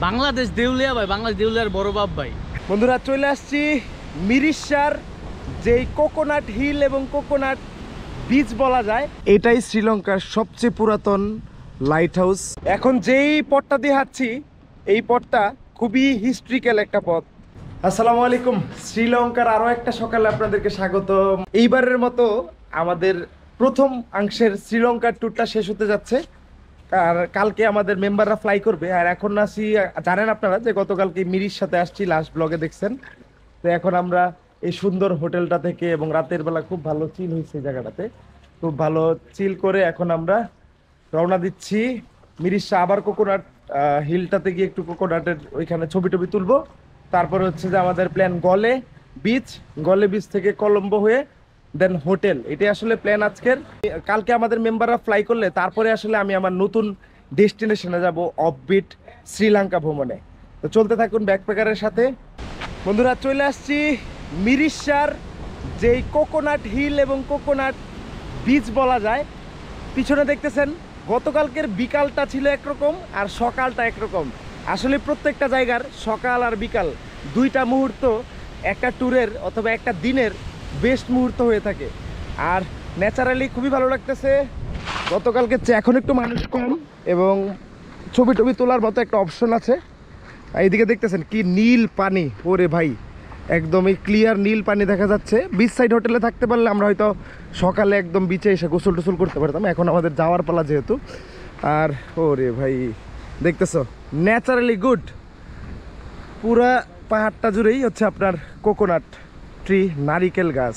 বাংলাদেশ দেউলিয়া ভাই, বাংলাদেশ দেউলিয়ার বড় বাপ ভাই। বন্ধুরা চলে আসছি মিরিশার যেই কোকোনাট হিল এবং কোকোনাট বিচ বলা যায়, এটাই শ্রীলঙ্কার সবচেয়ে পুরাতন লাইট হাউস। এখন যেই পথটা দিয়ে হাঁটছি এই পথটা খুবই হিস্ট্রিক্যাল একটা পথ। আসসালামু আলাইকুম, শ্রীলঙ্কার আরো একটা সকালে আপনাদেরকে স্বাগত। এইবারের মতো আমাদের প্রথম অংশের শ্রীলঙ্কার ট্যুরটা শেষ হতে যাচ্ছে, আর কালকে আমাদের মেম্বাররা ফ্লাই করবে। আর এখন আসি, জানেন আপনারা যে গতকালকে মিরির সাথে আসছি, লাস্ট ব্লগে দেখছেন। তো এখন আমরা এই সুন্দর হোটেলটা থেকে এবং রাতের বেলা খুব ভালো চিল হয়েছে এই জায়গাটাতে, খুব ভালো চিল করে এখন আমরা রওনা দিচ্ছি মিরিশা। আবার কোকোনাট হিলটাতে গিয়ে একটু কোকোনাটের ওইখানে ছবি টবি তুলবো। তারপরে হচ্ছে যে আমাদের প্ল্যান গলে বিচ থেকে কলম্বো হয়ে দেন হোটেল। এটাই আসলে প্ল্যান আজকের। কালকে আমাদের মেম্বাররা ফ্লাই করলে তারপরে আসলে আমি আমার নতুন ডেস্টিনেশনে যাব, অফবিট শ্রীলঙ্কা ভ্রমণে। তো চলতে থাকুন ব্যাকপ্যাকারের সাথে। বন্ধুরা চলে আসছি মিরিশার যেই কোকোনাট হিল এবং কোকোনাট বিচ বলা যায়। পিছনে দেখতেছেন গতকালকের বিকালটা ছিল একরকম আর সকালটা একরকম। আসলে প্রত্যেকটা জায়গার সকাল আর বিকাল দুইটা মুহূর্ত একটা ট্যুরের অথবা একটা দিনের বেস্ট মুহূর্ত হয়ে থাকে। আর ন্যাচারালি খুবই ভালো লাগতেছে। গতকালকে এখন একটু মানুষ কম এবং ছবি টবি তোলার মতো একটা অপশন আছে। এইদিকে দেখতেছেন কি নীল পানি, ওরে ভাই একদমই ক্লিয়ার নীল পানি দেখা যাচ্ছে। বিচ সাইড হোটেলে থাকতে পারলে আমরা হয়তো সকালে একদম বিচে এসে গোসল টোসল করতে পারতাম, এখন আমাদের যাওয়ার পালা যেহেতু। আর ওরে ভাই দেখতেছো ন্যাচারালি গুড, পুরা পাহাড়টা জুড়েই হচ্ছে আপনার কোকোনাট ট্রি, নারিকেল গাছ।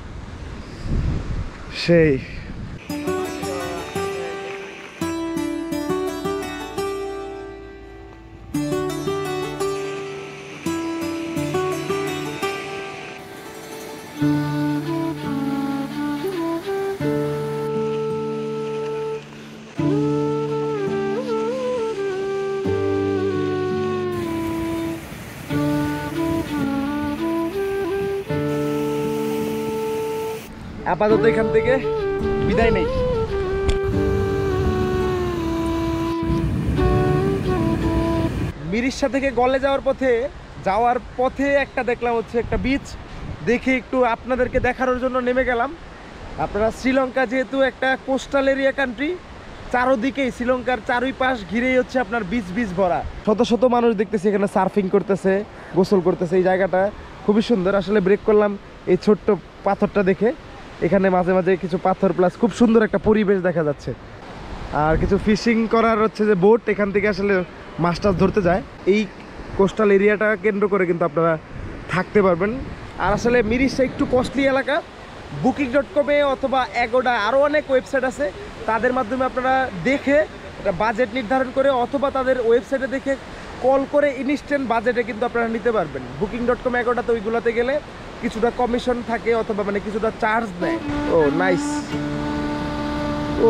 সেই আপাতত এখান থেকে বিদায় নেই। মিরিশা থেকে গলে যাওয়ার পথে একটা দেখলাম হচ্ছে একটা বিচ, দেখে একটু আপনাদেরকে দেখানোর জন্য নেমে গেলাম। আপনারা শ্রীলঙ্কা যেহেতু একটা কোস্টাল এরিয়া কান্ট্রি, চারোদিকেই শ্রীলঙ্কার চারোই পাশ ঘিরেই হচ্ছে আপনার বিচ ভরা। শত শত মানুষ দেখতেছি এখানে সার্ফিং করতেছে, গোসল করতেছে। এই জায়গাটা খুবই সুন্দর। আসলে ব্রেক করলাম এই ছোট্ট পাথরটা দেখে। এখানে মাঝে মাঝে কিছু পাথর প্লাস খুব সুন্দর একটা পরিবেশ দেখা যাচ্ছে। আর কিছু ফিশিং করার হচ্ছে যে বোট, এখান থেকে আসলে মাছ টাছ ধরতে যায়। এই কোস্টাল এরিয়াটা কেন্দ্র করে কিন্তু আপনারা থাকতে পারবেন। আর আসলে মিরিশা একটু কস্টলি এলাকা। booking.com-এ অথবা অ্যাগোডা আরও অনেক ওয়েবসাইট আছে, তাদের মাধ্যমে আপনারা দেখে একটা বাজেট নির্ধারণ করে অথবা তাদের ওয়েবসাইটে দেখে কল করে ইনস্ট্যান্ট বাজেটে কিন্তু আপনারা নিতে পারবেন। booking.com অ্যাগোডাতে ওইগুলোতে গেলে কিছুটা কমিশন থাকে অথবা মানে কিছুটা চার্জ নেয়। ও নাইস। ও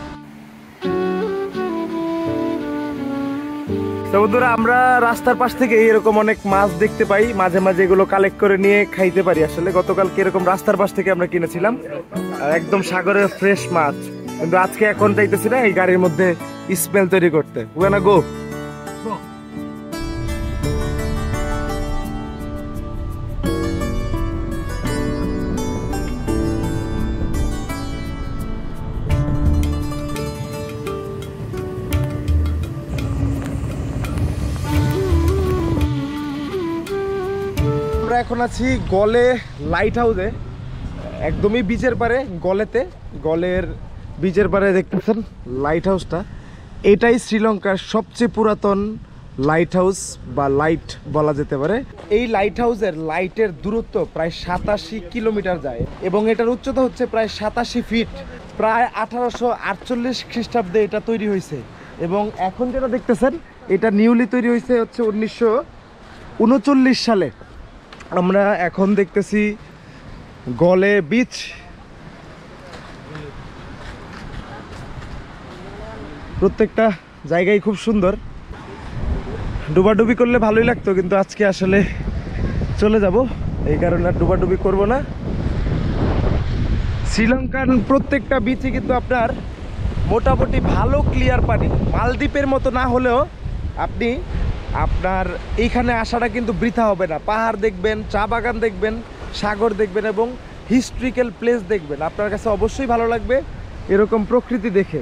তো বন্ধুরা আমরা রাস্তার পাশ থেকে এরকম অনেক মাছ দেখতে পাই, মাঝে মাঝে এগুলো কালেক্ট করে নিয়ে খাইতে পারি। আসলে গতকালকে এরকম রাস্তার পাশ থেকে আমরা কিনেছিলাম একদম সাগরের ফ্রেশ মাছ, কিন্তু আজকে এখন চাইতেছি না এই গাড়ির মধ্যে স্মেল তৈরি করতে। ওয়ানা গো। এখন আছি গলে লাইট হাউসে, একদমই বিচের পারে, গলের বিচের পারে দেখতেছেন লাইট হাউসটা। এটাই শ্রীলঙ্কার সবচেয়ে পুরাতন লাইট হাউস বা লাইট বলা যেতে পারে। এই লাইট হাউসের লাইটের দূরত্ব প্রায় 87 কিলোমিটার যায় এবং এটার উচ্চতা হচ্ছে প্রায় 87 ফিট। প্রায় 1848 খ্রিস্টাব্দে এটা তৈরি হয়েছে এবং এখন যেটা দেখতেছেন এটা নিউলি তৈরি হয়েছে হচ্ছে 1939 সালে। আমরা এখন দেখতেছি গলে বিচ। প্রত্যেকটা জায়গায় খুব সুন্দর। ডুবাডুবি করলে ভালোই লাগতো, কিন্তু আজকে আসলে চলে যাব, এই কারণে আর ডুবাডুবি করব না। শ্রীলঙ্কার প্রত্যেকটা বিচে কিন্তু আপনার মোটামুটি ভালো ক্লিয়ার পানি, মালদ্বীপের মতো না হলেও আপনি আপনার এইখানে আসাটা কিন্তু বৃথা হবে না। পাহাড় দেখবেন, চা বাগান দেখবেন, সাগর দেখবেন এবং হিস্ট্রিক্যাল প্লেস দেখবেন। আপনার কাছে অবশ্যই ভালো লাগবে এরকম প্রকৃতি দেখে।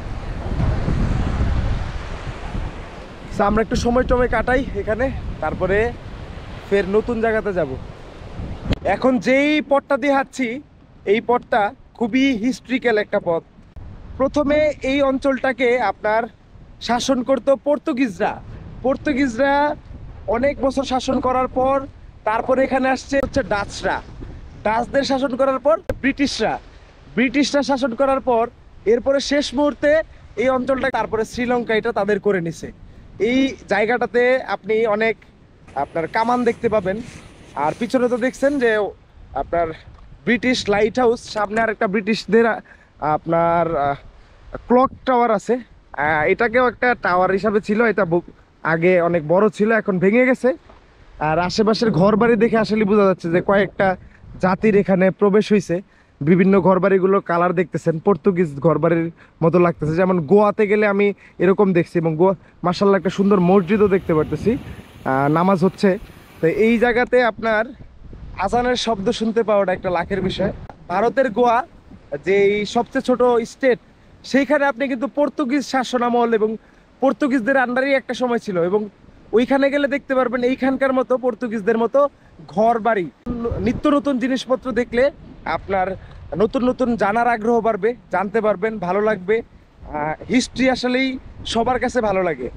আমরা একটু সময় টময় কাটাই এখানে, তারপরে ফের নতুন জায়গাতে যাব। এখন যেই পথটা দিয়ে হাঁটছি, এই পথটা খুবই হিস্ট্রিক্যাল একটা পথ। প্রথমে এই অঞ্চলটাকে আপনার শাসন করতো পর্তুগিজরা অনেক বছর শাসন করার পর তারপরে এখানে আসছে হচ্ছে ডাচদের শাসন করার পর ব্রিটিশরা শাসন করার পর এরপরে শেষ মুহূর্তে এই অঞ্চলটা, তারপরে শ্রীলঙ্কা এটা তাদের করে নিছে। এই জায়গাটাতে আপনি অনেক আপনার কামান দেখতে পাবেন। আর পিছনে তো দেখছেন যে আপনার ব্রিটিশ লাইট হাউস, সামনে আর একটা ব্রিটিশদের আপনার ক্লক টাওয়ার আছে। এটাকেও একটা টাওয়ার হিসাবে ছিল, এটা আগে অনেক বড় ছিল, এখন ভেঙে গেছে। আর আশেপাশের ঘরবাড়ি দেখে আসলে বোঝা যাচ্ছে যে কয়েকটা জাতির এখানে প্রবেশ হয়েছে। বিভিন্ন ঘরবাড়িগুলোর কালার দেখতেছেন পর্তুগিজ ঘরবাড়ির মতো লাগতেছে। যেমন গোয়াতে গেলে আমি এরকম দেখছি, এবং গোয়া মাশাআল্লাহ একটা সুন্দর মসজিদও দেখতে পারতেছি, নামাজ হচ্ছে। তো এই জায়গাতে আপনার আজানের শব্দ শুনতে পাওয়াটা একটা লাখের বিষয়। ভারতের গোয়া যে সবচেয়ে ছোট স্টেট, সেইখানে আপনি কিন্তু পর্তুগিজ শাসনামল এবং পর্তুগিজদের আন্ডারেই একটা সময় ছিল, এবং ওইখানে গেলে দেখতে পারবেন এইখানকার মতো পর্তুগিজদের মতো ঘর বাড়ি, নিত্য নতুন জিনিসপত্র দেখলে আপনার নতুন নতুন জানার আগ্রহ বাড়বে, জানতে পারবেন, ভালো লাগবে। হিস্ট্রি আসলেই সবার কাছে ভালো লাগে।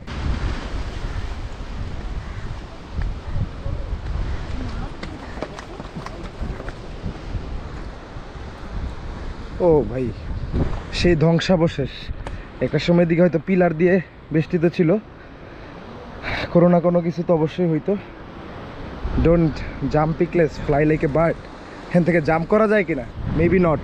ও ভাই, সেই ধ্বংসাবশেষ একটা সময় দিকে হয়তো পিলার দিয়ে বেষ্টিত ছিল, কোনো না কোনো কিছু তো অবশ্যই হইতো। Don't jump pickles, fly like a bird. এখান থেকে জাম্প করা যায় কিনা, মেবি নট।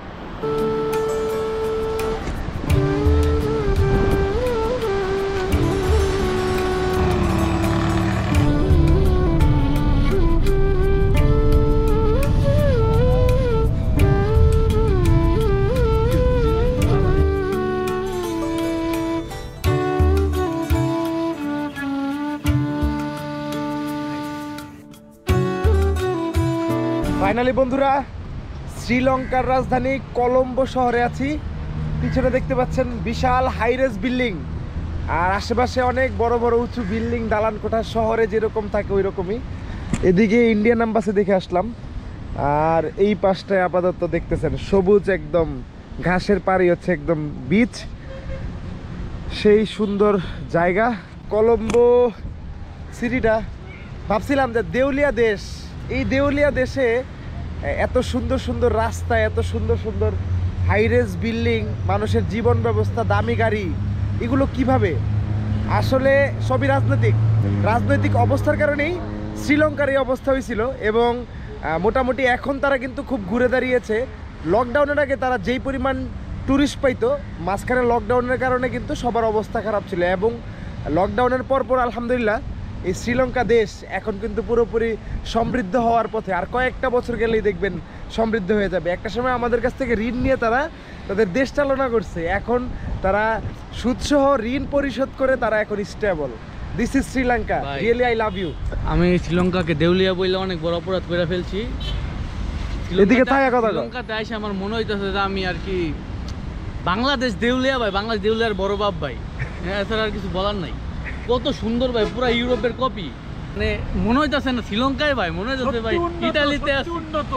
ফাইনালি বন্ধুরা, শ্রীলঙ্কার রাজধানী কলম্বো শহরে আছি। পিছনে দেখতে পাচ্ছেন বিশাল হাইরেজ বিল্ডিং, আর আশেপাশে অনেক বড় বড় উঁচু বিল্ডিং, দালান কোঠা, শহরে যেরকম থাকে ওই রকমই। এদিকে ইন্ডিয়ান এম্বাসি দেখে আসলাম, আর এই পাশটায় আপাতত দেখতেছেন সবুজ একদম ঘাসের পাড়ি, হচ্ছে একদম বিচ। সেই সুন্দর জায়গা কলম্বো সিটিটা। ভাবছিলাম যে দেউলিয়া দেশ, এই দেউলিয়া দেশে এত সুন্দর সুন্দর রাস্তা, এত সুন্দর সুন্দর হাইরেজ বিল্ডিং, মানুষের জীবন ব্যবস্থা, দামি গাড়ি, এগুলো কিভাবে? আসলে সবই রাজনৈতিক অবস্থার কারণেই শ্রীলঙ্কার এই অবস্থা হয়েছিল। এবং মোটামুটি এখন তারা কিন্তু খুব ঘুরে দাঁড়িয়েছে। লকডাউনের আগে তারা যেই পরিমাণ ট্যুরিস্ট পাইতো, মাঝখানে লকডাউনের কারণে কিন্তু সবার অবস্থা খারাপ ছিল। এবং লকডাউনের পর আলহামদুলিল্লাহ এই শ্রীলঙ্কা দেশ এখন কিন্তু পুরোপুরি সমৃদ্ধ হওয়ার পথে। আর কয়েকটা বছর গেলেই দেখবেন সমৃদ্ধ হয়ে যাবে। একটা সময় আমাদের কাছ থেকে ঋণ নিয়ে তারা তাদের দেশ চালনা করছে, এখন তারা সুদসহ ঋণ পরিশোধ করে তারা এখন stable. This is Sri Lanka, really I love you. আমি শ্রীলঙ্কাকে দেউলিয়া বইলে অনেক বড় অপরাধ করে ফেলছি। এদিকে থাকা কথা, শ্রীলঙ্কাতে এসে আমার মনে হইতেছে যে আমি আর কি বাংলাদেশ দেউলিয়া ভাই, বাংলাদেশ দেউলিয়ার বড় বাপ ভাই, এছাড়া আর কিছু বলার নাই। কত সুন্দর ভাই, পুরা ইউরোপের কপি। মানে মনে হইতেছে না শ্রীলঙ্কায় ভাই, মনে হইতেছে ভাই ইতালিতে আছে। উন্নত,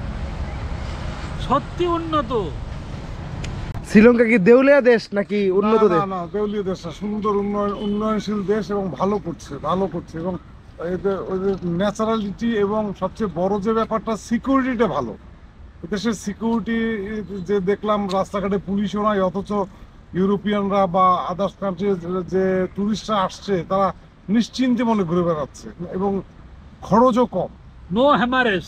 সত্যি উন্নত। শ্রীলঙ্কা কি দেউলিয়া দেশ নাকি উন্নত দেশ? না, দেউলিয়া দেশ, সুন্দর উন্নয়নশীল দেশ, এবং ভালো করছে এবং এদের ওদের ন্যাচারালিটি, এবং সবচেয়ে বড় যে ব্যাপারটা সিকিউরিটিটা ভালো। দেশের সিকিউরিটি যে দেখলাম, রাস্তাঘাটে পুলিশও নাই, অথচ ইউরোপিয়ানরা বা আদার্স কান্ট্রি যে টুরিস্টরা আসছে তারা নিশ্চিন্তে মনে ঘুরে বেড়াচ্ছে, এবং খরচও কম। নো হ্যামারেজ,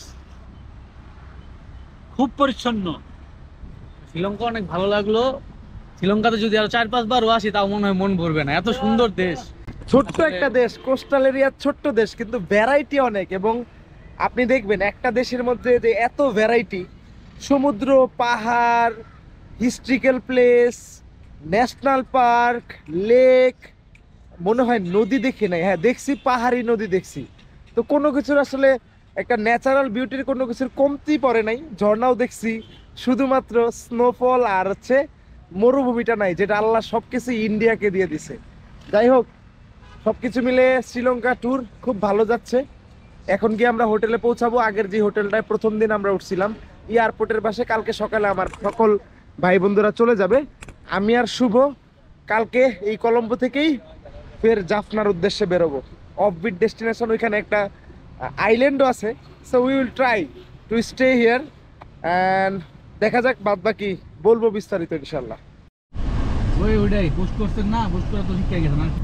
খুব পরিচ্ছন্ন। শ্রীলঙ্কা অনেক ভালো লাগলো। শ্রীলঙ্কাতে যদি আরো 4-5 বারও আসি তাও মনে হয় মন ভরবে না, এত সুন্দর দেশ। ছোট্ট একটা দেশ, কোস্টাল এরিয়ার ছোট্ট দেশ, কিন্তু ভ্যারাইটি অনেক। এবং আপনি দেখবেন একটা দেশের মধ্যে যে এত ভ্যারাইটি, সমুদ্র, পাহাড়, historical place, national park, lake, মনে হয় নদী দেখি নাই। হ্যাঁ দেখছি, পাহাড়ি নদী দেখছি। তো কোনো কিছুর আসলে একটা ন্যাচারাল বিউটির কোনো কিছুর কমতি পড়ে নাই। ঝর্ণাও দেখছি, শুধুমাত্র স্নোফল আর হচ্ছে মরুভূমিটা নাই, যেটা আল্লাহ সবকিছু ইন্ডিয়াকে দিয়ে দিছে। যাই হোক, সবকিছু মিলে শ্রীলঙ্কা ট্যুর খুব ভালো যাচ্ছে। এখন গিয়ে আমরা হোটেলে পৌঁছাবো। আগের যে হোটেলটায় প্রথম দিন আমরা উঠছিলাম এয়ারপোর্টের পাশে, কালকে সকালে আমার সকল ভাই বন্ধুরা চলে যাবে। আমি আর শুভ কালকে এই কলম্বো থেকেই ফের জাফনার উদ্দেশ্যে বেরোবো। অফবিট ডেস্টিনেশন, ওইখানে একটা আইল্যান্ডও আছে। So we will try to stay here and দেখা যাক, বাদ বাকি বলবো বিস্তারিত ইনশাল্লাহ। ওইটাই পোস্ট করছেন না, পোস্ট করা তো শিখে গেছে না।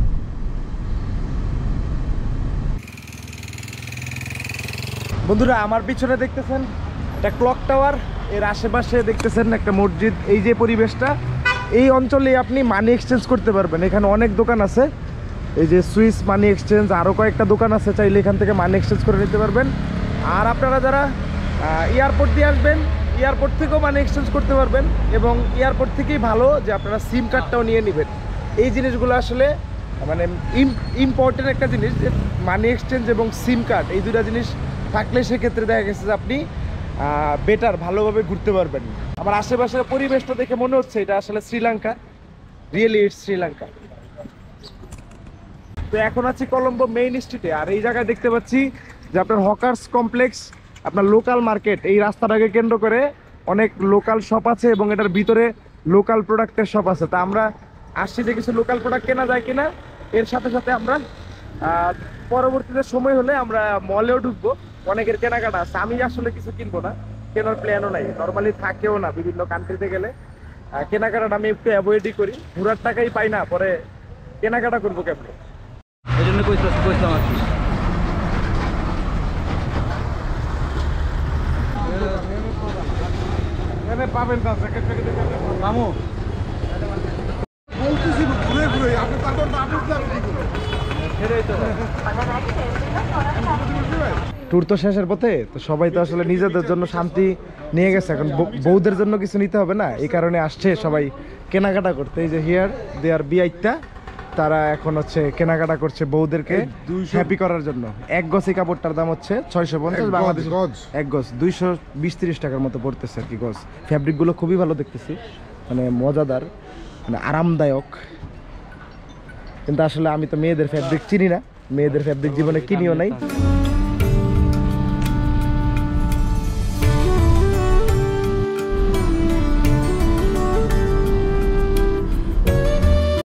বন্ধুরা আমার পিছনে দেখতেছেন একটা ক্লক টাওয়ার, এর আশেপাশে দেখতেছেন একটা মসজিদ। এই যে পরিবেশটা, এই অঞ্চলে আপনি মানি এক্সচেঞ্জ করতে পারবেন। এখানে অনেক দোকান আছে, এই যে সুইস মানি এক্সচেঞ্জ, আরও কয়েকটা দোকান আছে, চাইলে এখান থেকে মানি এক্সচেঞ্জ করে নিতে পারবেন। আর আপনারা যারা এয়ারপোর্ট দিয়ে আসবেন, এয়ারপোর্ট থেকেও মানি এক্সচেঞ্জ করতে পারবেন। এবং এয়ারপোর্ট থেকেই ভালো যে আপনারা সিম কার্ডটাও নিয়ে নেবেন। এই জিনিসগুলো আসলে মানে ইম্পর্টেন্ট একটা জিনিস, যে মানি এক্সচেঞ্জ এবং সিম কার্ড, এই দুটা জিনিস থাকলে সেক্ষেত্রে দেখা গেছে যে আপনি বেটার ভালোভাবে ঘুরতে পারবেন। আমার আশেপাশের পরিবেশটা দেখে মনে হচ্ছে এটা আসলে শ্রীলঙ্কা, রিয়েলি ইটস শ্রীলঙ্কা। তো এখন আছি কলম্বো মেইন স্ট্রিটে, আর এই জায়গায় দেখতে পাচ্ছি যে আপনার হকার্স কমপ্লেক্স, আপনার লোকাল মার্কেট। এই রাস্তাটাকে কেন্দ্র করে অনেক লোকাল শপ আছে এবং এটার ভিতরে লোকাল প্রোডাক্টের শপ আছে। তা আমরা আসছি যে কিছু লোকাল প্রোডাক্ট কেনা যায় কিনা, এর সাথে সাথে আমরা পরবর্তীতে সময় হলে আমরা মলেও ঢুকবো। অনেকের কেনাকাটা আছে, আমি আসলে কিছু কিনবো না, কেনার প্ল্যানও নাই, নর্মালি থাকেও না। বিভিন্ন কান্ট্রিতে গেলে কেনাকাটাটা আমি একটু অ্যাভয়েডই করি, ঘোরার টাকাই পাই না, পরে কেনাকাটা করবো কেমনে। এই জন্য কইতাম আর কি। পাবেন না, জ্যাকেট প্যাকেটে মামু বলতেছি ঘুরে ঘুরে আপনি তারপর না বুঝলাম কি করে। ট্যুর তো শেষের পথে, তো সবাই তো আসলে নিজেদের জন্য শান্তি নিয়ে গেছে, এখন বউদের জন্য কিছু নিতে হবে না, এই কারণে আসছে সবাই কেনাকাটা করতে। এই যে হিয়ার দে আর বিআইটা, তারা এখন হচ্ছে কেনাকাটা করছে বউদেরকে হ্যাপি করার জন্য। এক গজ এই কাপড়টার দাম হচ্ছে 650 বাংলাদেশ, এক গজ 220-30 টাকার মতো পড়তেছে আর কি গজ। ফ্যাব্রিকগুলো খুবই ভালো দেখতেছি, মানে মজাদার, মানে আরামদায়ক। কিন্তু আসলে আমি তো মেয়েদের ফ্যাব্রিক চিনি না, মেয়েদের ফ্যাব্রিক জীবনে কিনিও নাই।